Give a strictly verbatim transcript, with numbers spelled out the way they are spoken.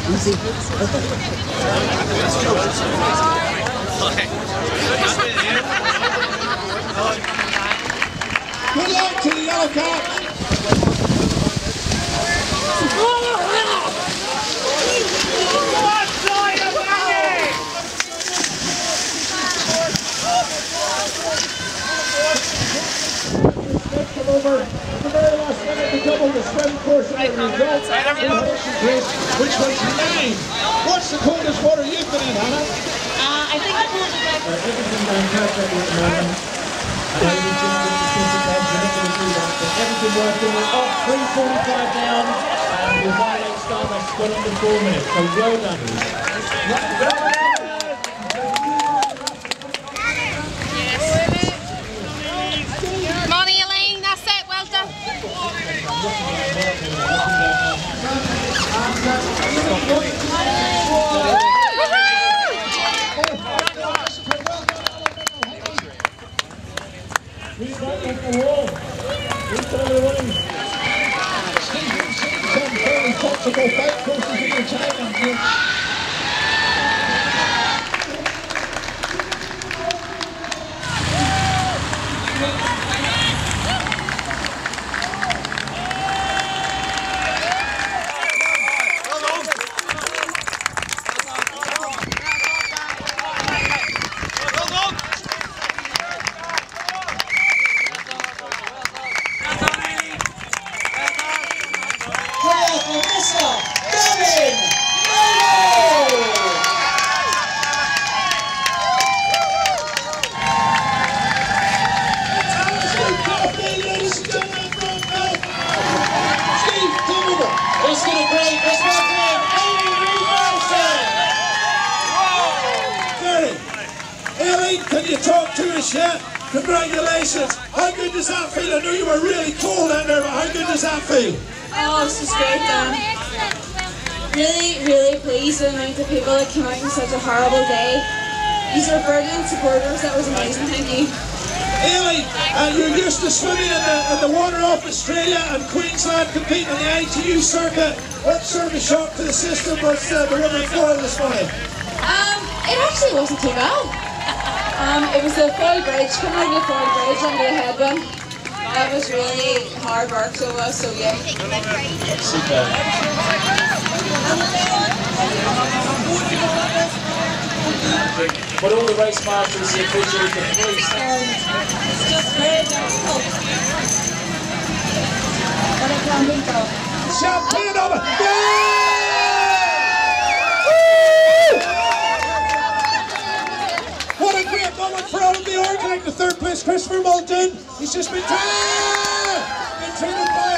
Easy. Good luck to the Yellow Caps. Come over at the very last minute to double the swim portion of the result which was nine. What's the coldest water you've been in, Hannah? Uh, I think the coldest is uh, everything down perfect at the moment. And I was just going to think about the do that, but everything working up, three forty-five down, and the Violate Star has got under four minutes, so well done. Well done. He's right on the wall. He's trying to win. Stephen seems some fairly toxical fight courses in the championship. Let's get a break. Let's welcome in Amy Wilson. Gary, Ellie, can you talk to us yet? Congratulations. How good does that feel? I know you were really cold out there, but how good does that feel? Oh, this is great, Dan. Really, really pleased with the amount of people that came out on such a horrible day. These are brilliant supporters. That was amazing. Thank you. Ellie, uh, you're used to swimming in the, in the water off Australia and Queensland, competing on the I T U circuit. What sort of a shock to the system was uh, the women foil this morning? Um, it actually wasn't too bad. Um, it was the foil bridge, coming over the foil bridge under the headwind. That was really hard work, so it was, so yeah. Super. But all the race masters, the officials, the police. It's just very difficult. Champagne over! Yeah! What a great moment for all of the org, like the third place Christopher Moulton. He's just been, been treated by